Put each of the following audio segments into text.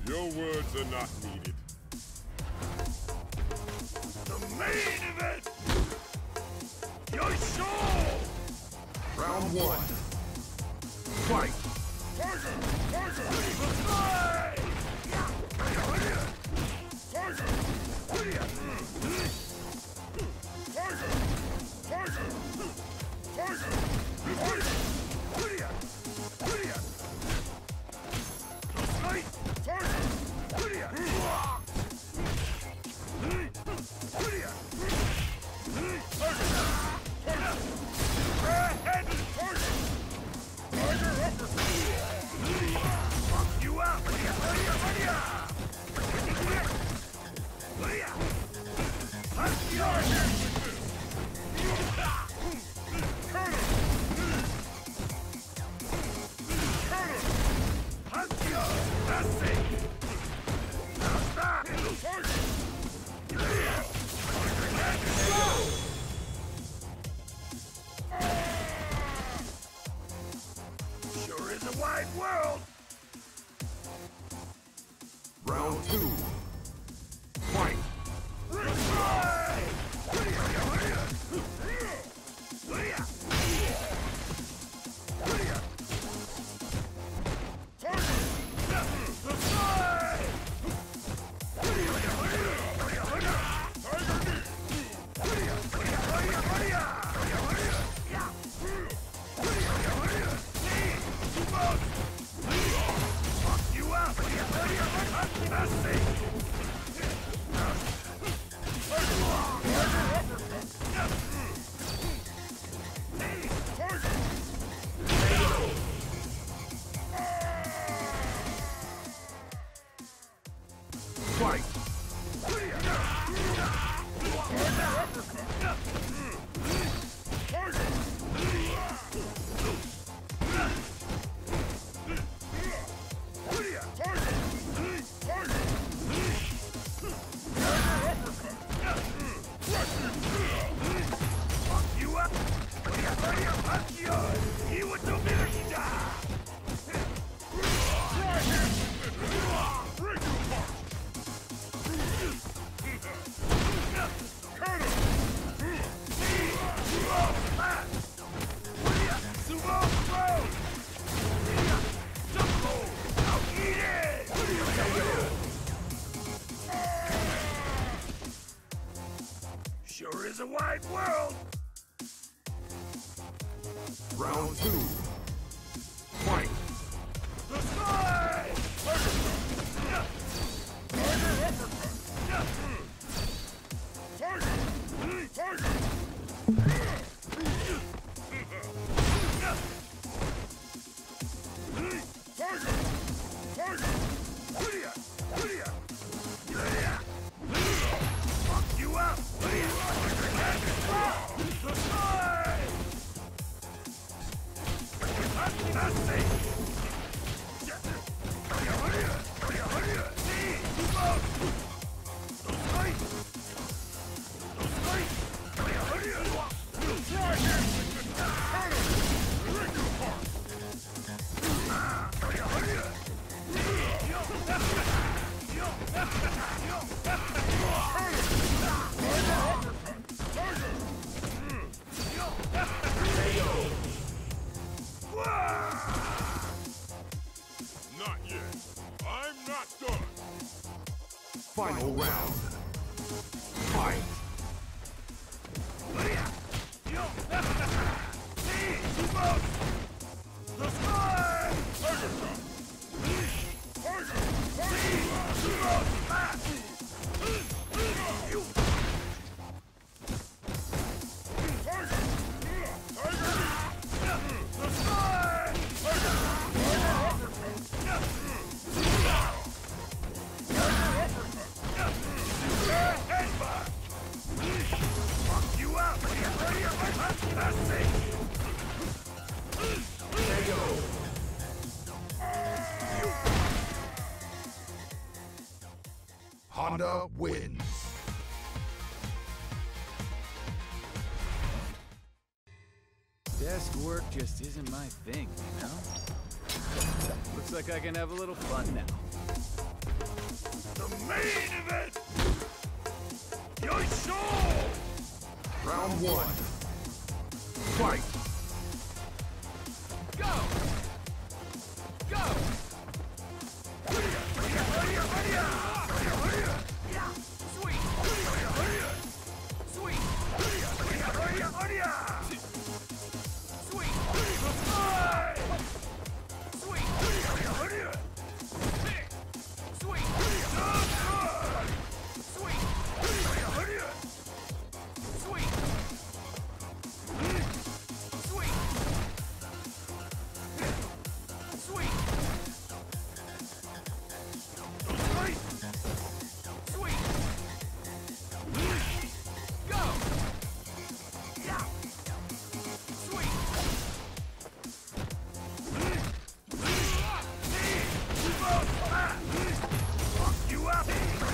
Your words are not needed. The main event! Yoisho! Round one. Fight! Tiger! Tiger! Fly! Tiger! Tiger! Tiger! Sure is a wide world! Round two. Fight! Fight! Sure is a wide world! Round two. Fight! The sky! Fuck you up! The sky! Not yet. I'm not done. Final round. Fight! The sky! Honda wins. Desk work just isn't my thing, you know? Looks like I can have a little fun now. main event! Yoisho! Round 1. Fight! Go! Go! Sweet! Sweet! Sweet! Sweet! Sweet! Sweet! Sweet! Sweet! Sweet! Sweet! Go! Sweet! Fuck you up!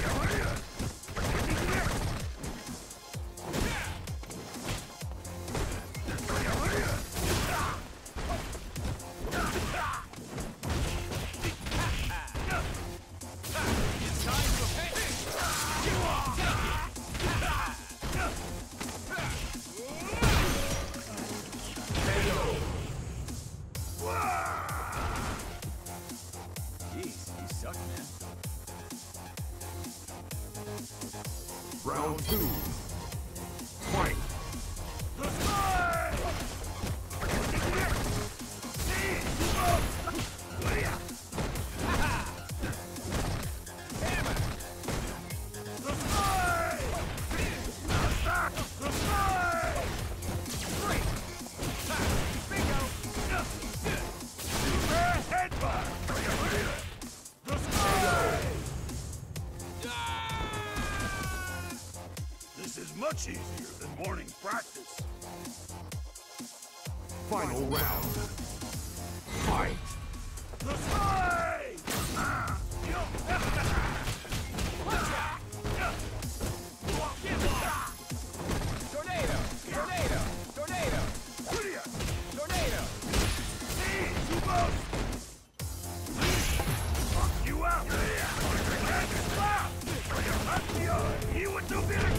It's time for pain! Jeez, you suck, man. Round 2. Fight! The sky! Hammer! The sky! The sky! Three! Bingo! Headbutt! The sky! This is much easier than morning practice. Final round. Fight! The sky! Tornado! Tornado! Tornado! Tornado! Fuck you out! He would do better.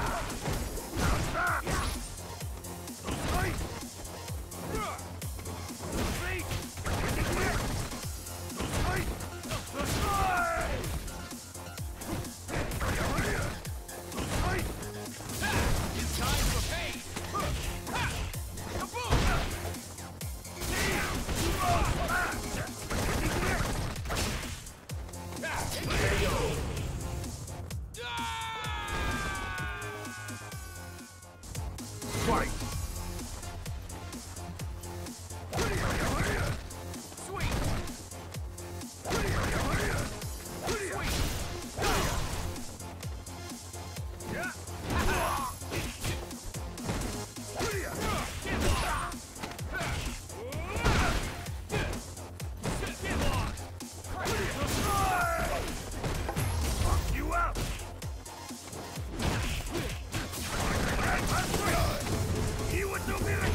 It's time for pain! Ha! Kaboom! Fight! Sweet! Fuck you up! He would do better.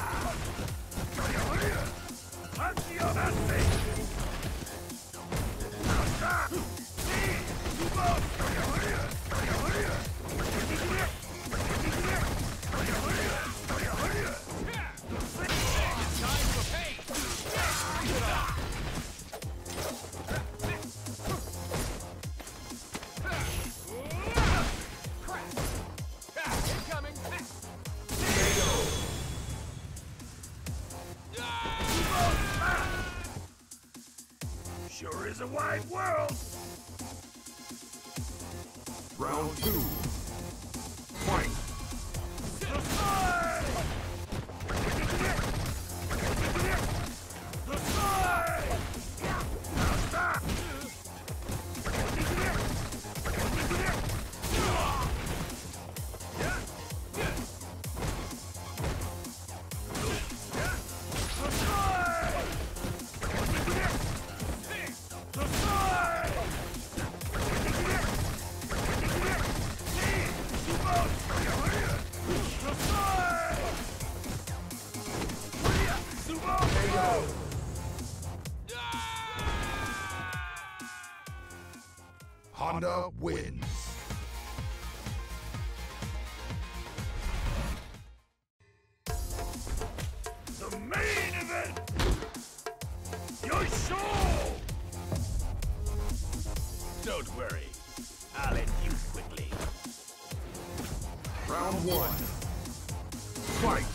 It's time for pain! Bring it on! Crap! Incoming! Sure is a wide world. Round 2. Fight! The sky! The sky! Now stop! The sky! The sky! Honda wins. The main event! Your show! Don't worry. I'll end you quickly. Round 1. Fight!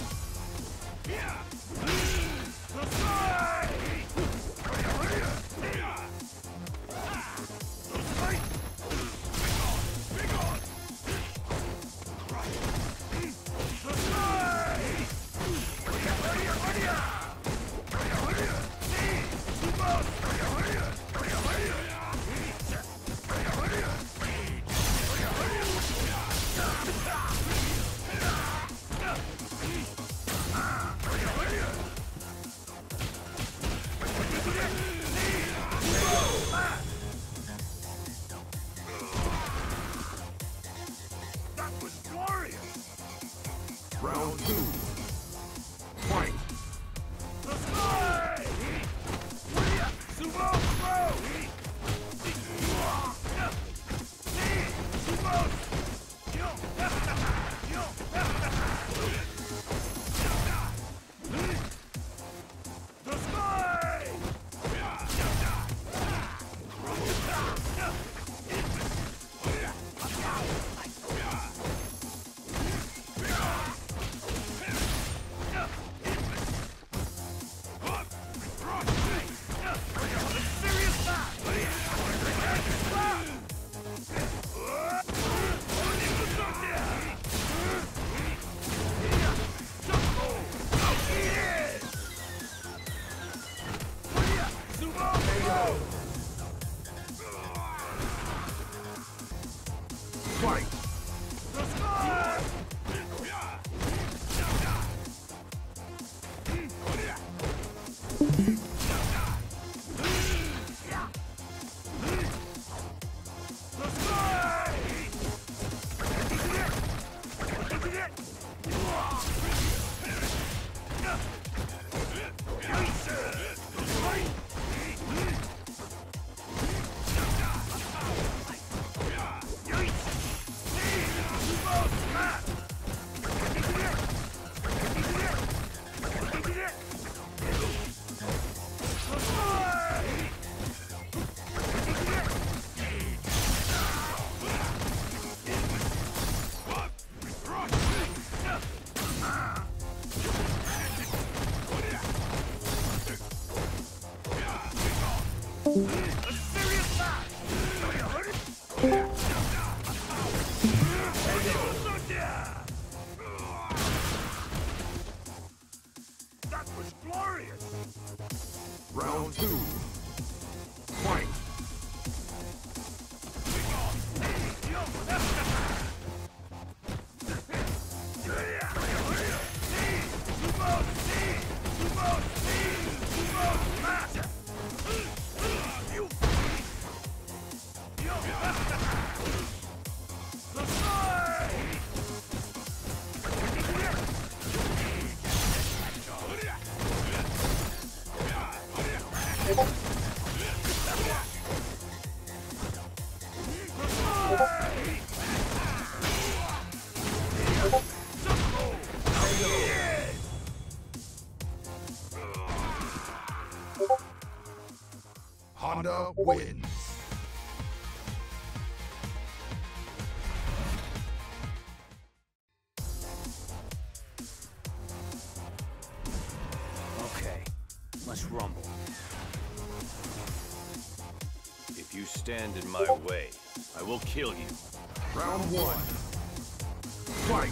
That was glorious! Round 2. Fight! Sumo throw! The sky! Fight! That was glorious! Round 2. Fight! Honda wins. Okay, let's rumble. If you stand in my way, I will kill you. Round 1. Fight!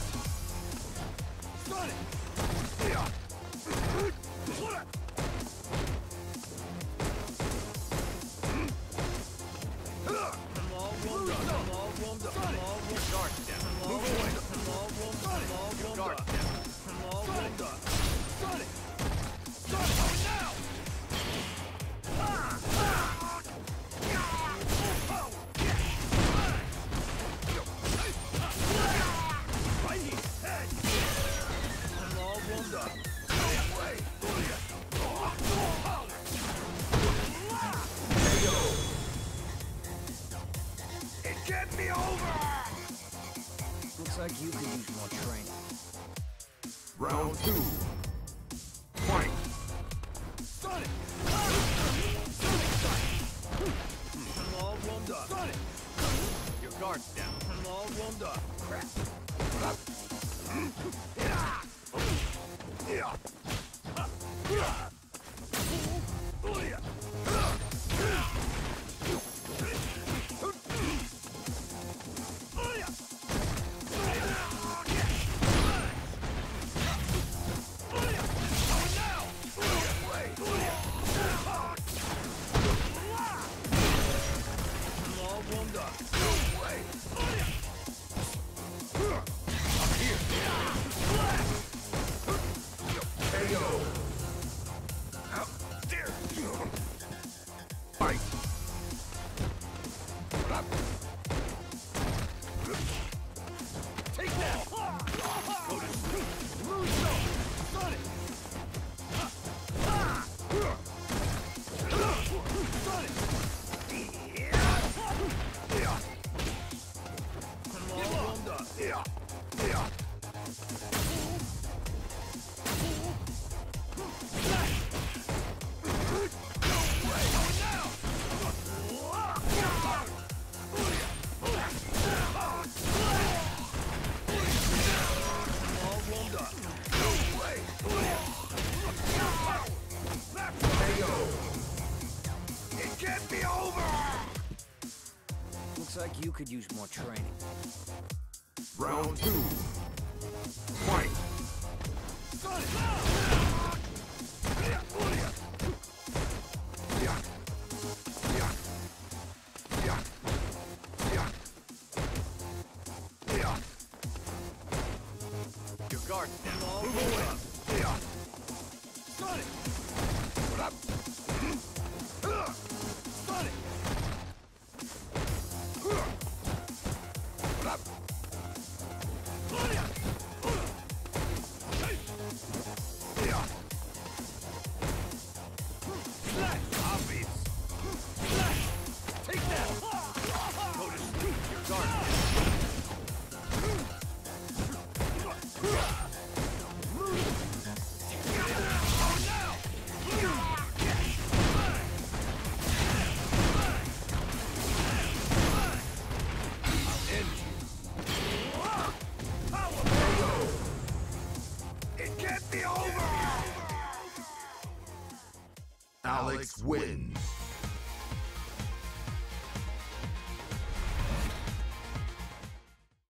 like you could use more training. Round 2. Fight! Sonic! I'm all warmed up. Sonic! Your guard's down. I'm all warmed up. Crap. Fight! Take that! Go to sleep! Moonsault! Sonic! Sonic! I'm all warmed up. It can't be over! Looks like you could use more training. Round 2. Fight! Sonic! Your guard's down. All warmed up. Sonic! Sonic! Take that! Go to sleep. Your guard's down. It can't be over! Alex wins.